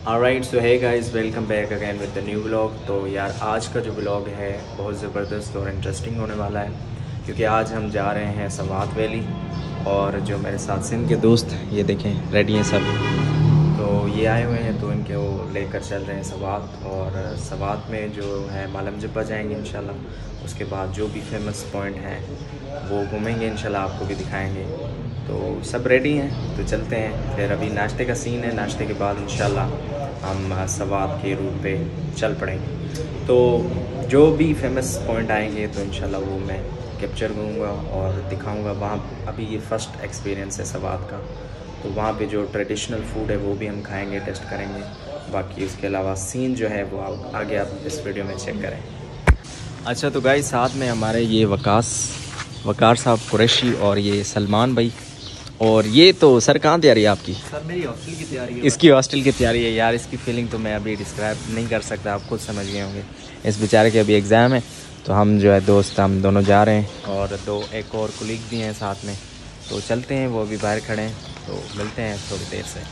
Alright, so hey guys, welcome back again with the new vlog. तो यार आज का जो व्लॉग है बहुत ज़बरदस्त और इंटरेस्टिंग होने वाला है, क्योंकि आज हम जा रहे हैं सवात वैली। और जो मेरे साथ सिंध के दोस्त ये देखें रेडी हैं सब, तो ये आए हुए हैं, तो इनके वो लेकर चल रहे हैं सवात। और सवात में जो है मालम जब्बा जाएंगे इंशाल्लाह। उसके बाद जो भी फेमस पॉइंट हैं वो घूमेंगे इंशाल्लाह, आपको भी दिखाएंगे। तो सब रेडी हैं, तो चलते हैं। फिर अभी नाश्ते का सीन है, नाश्ते के बाद इंशाल्लाह हम सवात के रूट पे चल पड़ेंगे। तो जो भी फेमस पॉइंट आएंगे तो इंशाल्लाह वो मैं कैप्चर करूँगा और दिखाऊँगा। वहाँ अभी ये फ़र्स्ट एक्सपीरियंस है सवात का, तो वहाँ पे जो ट्रेडिशनल फूड है वो भी हम खाएंगे, टेस्ट करेंगे। बाकी उसके अलावा सीन जो है वो आगे आप इस वीडियो में चेक करें। अच्छा, तो गाइस साथ में हमारे ये वकार साहब कुरैशी और ये सलमान भाई। और ये तो सर कहाँ तैयारी है आपकी? सर मेरी हॉस्टल की तैयारी है। इसकी हॉस्टल की तैयारी है यार। इसकी फीलिंग तो मैं अभी डिस्क्राइब नहीं कर सकता, आप खुद समझ गए होंगे। इस बेचारे के अभी एग्ज़ाम है, तो हम जो है दोस्त हम दोनों जा रहे हैं और एक और कुलीग भी हैं साथ में। तो चलते हैं, वो अभी बाहर खड़े हैं, तो मिलते हैं थोड़ी देर से।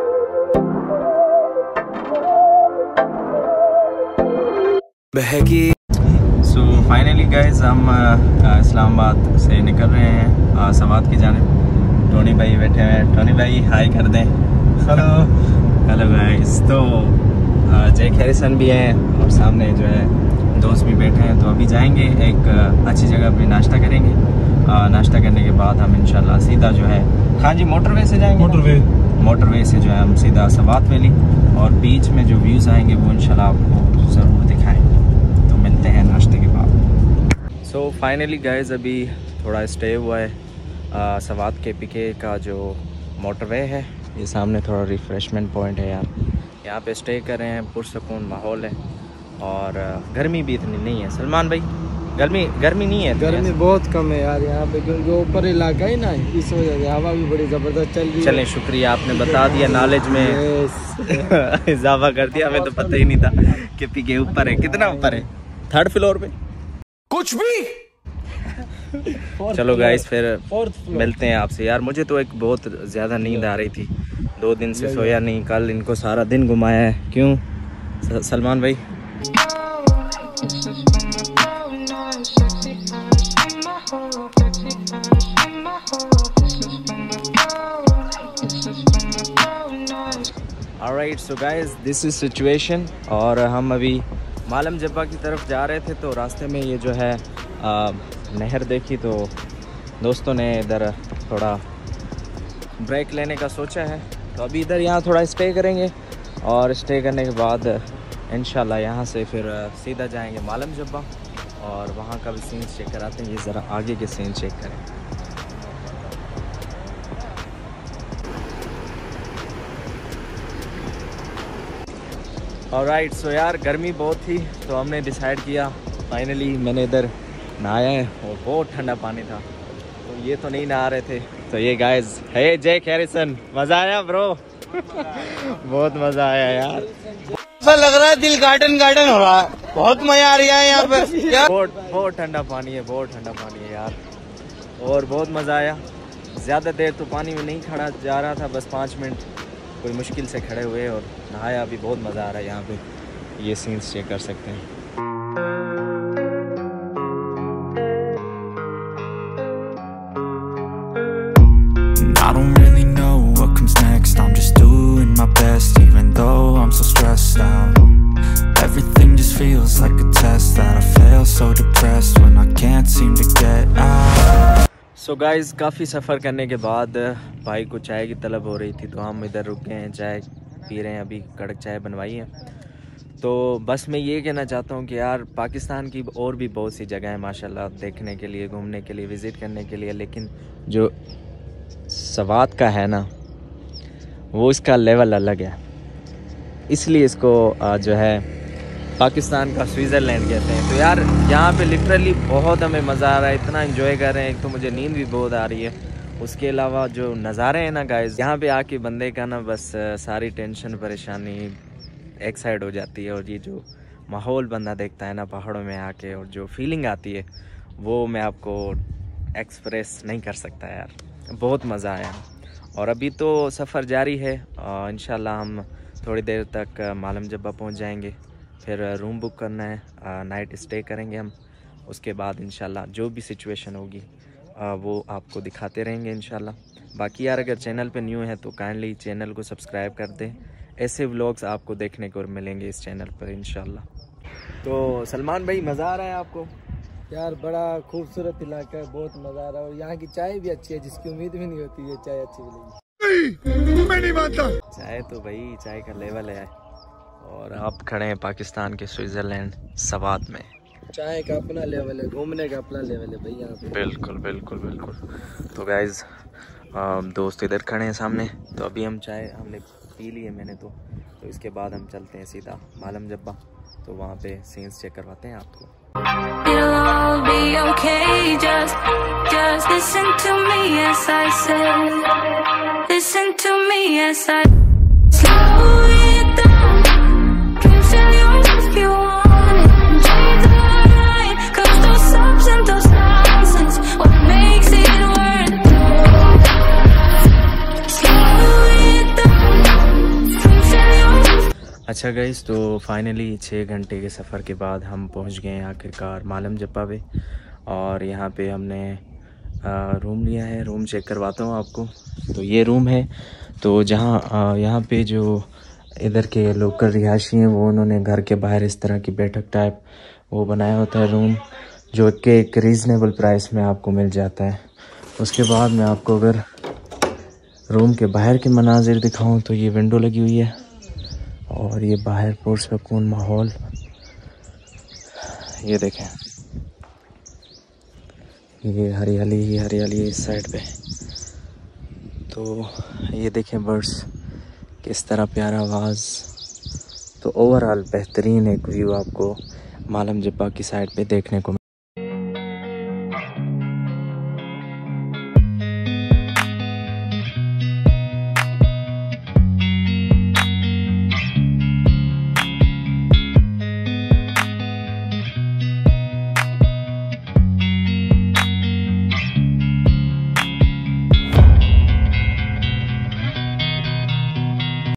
सो फाइनली गाइज हम इस्लामाबाद से निकल रहे हैं सवात की जानिब। टोनी भाई बैठे हुए हैं, टोनी भाई हाय कर दें। Hello hello guys. तो जैक हैरिसन भी हैं और सामने जो है दोस्त भी बैठे हैं। तो अभी जाएंगे एक अच्छी जगह पे, नाश्ता करेंगे। नाश्ता करने के बाद हम इंशाल्लाह सीधा जो है, हाँ जी, मोटरवे से जाएंगे। मोटरवे से जो है हम सीधा सवात वैली, और बीच में जो व्यूज़ आएंगे वो इंशाल्लाह आपको ज़रूर दिखाएंगे। तो मिलते हैं नाश्ते के बाद। सो फाइनली गाइज अभी थोड़ा स्टे हुआ है सवात के पीके का जो मोटरवे है, ये सामने थोड़ा रिफ़्रेशमेंट पॉइंट है यार। यहाँ पे स्टे कर रहे हैं, पुरसकून माहौल है और गर्मी भी इतनी नहीं है। सलमान भाई गर्मी नहीं है? गर्मी बहुत कम है यार यहाँ पे, क्योंकि ऊपर इलाका है ना, इस वजह से हवा भी बड़ी ज़बरदस्त चल रही है। चलें, शुक्रिया आपने बता दिया, नॉलेज में इजाफा कर दिया। हमें तो पता ही नहीं था कि पीके ऊपर है। कितना ऊपर है? 3rd फ्लोर पे कुछ भी। चलो गाइस, फिर मिलते हैं आपसे। यार मुझे तो एक बहुत ज़्यादा नींद आ रही थी, 2 दिन से सोया नहीं। कल इनको सारा दिन घुमाया है। क्यों सलमान भाई? Alright, so guys this is situation. और हम अभी मालम जब्बा की तरफ जा रहे थे, तो रास्ते में ये जो है नहर देखी, तो दोस्तों ने इधर थोड़ा ब्रेक लेने का सोचा है। तो अभी इधर यहाँ थोड़ा स्टे करेंगे, और स्टे करने के बाद इंशाल्लाह यहाँ से फिर सीधा जाएंगे मालम जब्बा, और वहाँ का भी सीन चेक कराते हैं। ये ज़रा आगे के सीन चेक करें। ऑलराइट, सो यार गर्मी बहुत थी, तो हमने डिसाइड किया, फाइनली मैंने इधर नहाया है और बहुत ठंडा पानी था। तो ये तो नहीं नहा रहे थे, तो ये गाइस है जैक हैरिसन। मज़ा आया ब्रो? बहुत मज़ा आया यार। ऐसा लग रहा है दिल गार्डन हो रहा है, बहुत मजा आ रहा है यहाँ पे। बहुत ठंडा पानी है, बहुत ठंडा पानी है यार, और बहुत मज़ा आया। ज़्यादा देर तो पानी में नहीं खड़ा जा रहा था, बस 5 मिनट कोई मुश्किल से खड़े हुए और नहाया। अभी बहुत मज़ा आ रहा है यहाँ पे, ये सीन्स चेक कर सकते हैं। I don't really know what comes next. I'm just doing my best, even though I'm so stressed out. Everything just feels like a test that I fail, so depressed when I can't seem to get out. So guys काफ़ी सफ़र करने के बाद भाई को चाय की तलब हो रही थी, तो हम इधर रुक गए हैं, चाय पी रहे हैं। अभी कड़क चाय बनवाई है। तो बस मैं ये कहना चाहता हूँ कि यार पाकिस्तान की और भी बहुत सी जगह है माशाल्लाह देखने के लिए, घूमने के लिए, विज़िट करने के लिए, लेकिन जो सवात का है ना, वो इसका लेवल अलग है। इसलिए इसको जो है पाकिस्तान का स्विट्ज़रलैंड कहते हैं। तो यार यहाँ पे लिटरली बहुत हमें मज़ा आ रहा है, इतना एंजॉय कर रहे हैं। एक तो मुझे नींद भी बहुत आ रही है, उसके अलावा जो नज़ारे हैं ना गाइस, यहाँ पे आके बंदे का ना बस सारी टेंशन परेशानी एक साइड हो जाती है। और ये जो माहौल बंदा देखता है ना पहाड़ों में आके, और जो फीलिंग आती है वो मैं आपको एक्सप्रेस नहीं कर सकता यार। बहुत मज़ा आया। और अभी तो सफ़र जारी है, इंशाल्लाह हम थोड़ी देर तक मालम जब्बा पहुंच जाएंगे, फिर रूम बुक करना है, नाइट स्टे करेंगे हम। उसके बाद इंशाल्लाह जो भी सिचुएशन होगी वो आपको दिखाते रहेंगे इंशाल्लाह। बाकी यार अगर चैनल पे न्यू है तो काइंडली चैनल को सब्सक्राइब कर दें, ऐसे व्लॉग्स आपको देखने को मिलेंगे इस चैनल पर इंशाल्लाह। तो सलमान भाई मज़ा आ रहा है आपको? यार बड़ा खूबसूरत इलाका है, बहुत मज़ा आ रहा है और यहाँ की चाय भी अच्छी है, जिसकी उम्मीद भी नहीं होती है चाय अच्छी मिलेगी। मैं नहीं मानता। चाय तो भाई चाय का लेवल है। और आप खड़े हैं पाकिस्तान के स्विट्ज़रलैंड सवात में। चाय का अपना लेवल है, घूमने का अपना लेवल है भाई यहाँ पे। बिल्कुल बिल्कुल बिल्कुल। तो गाइज़ दोस्त इधर खड़े हैं सामने, तो अभी हम चाय हमने पी ली है मैंने तो इसके बाद हम चलते हैं सीधा मालम जब्बा, तो वहाँ पे सीन्स चेक करवाते हैं आपको। It'll all be okay, just listen to me as I say, listen to me as I slow it down, can feel yours if you want it, change the line, 'cause those ups and those downs is what makes it worth it. Slow it down, can feel yours. अच्छा guys, तो finally 6 घंटे के सफ़र के बाद हम पहुंच गए हैं आखिरकार मालम जब्बा पे। और यहाँ पे हमने रूम लिया है, रूम चेक करवाता हूँ आपको। तो ये रूम है, तो जहाँ यहाँ पे जो इधर के लोकल रिहायशी हैं वो उन्होंने घर के बाहर इस तरह की बैठक टाइप वो बनाया होता है रूम, जो कि एक रीज़नेबल प्राइस में आपको मिल जाता है। उसके बाद मैं आपको अगर रूम के बाहर के मनाजिर दिखाऊँ तो ये विंडो लगी हुई है और ये बाहर पुरसकून माहौल, ये देखें, ये हरियाली ही हरियाली इस साइड पे। तो ये देखें बर्ड्स किस तरह प्यारा आवाज़। तो ओवरऑल बेहतरीन एक व्यू आपको मालम जब्बा की साइड पे देखने को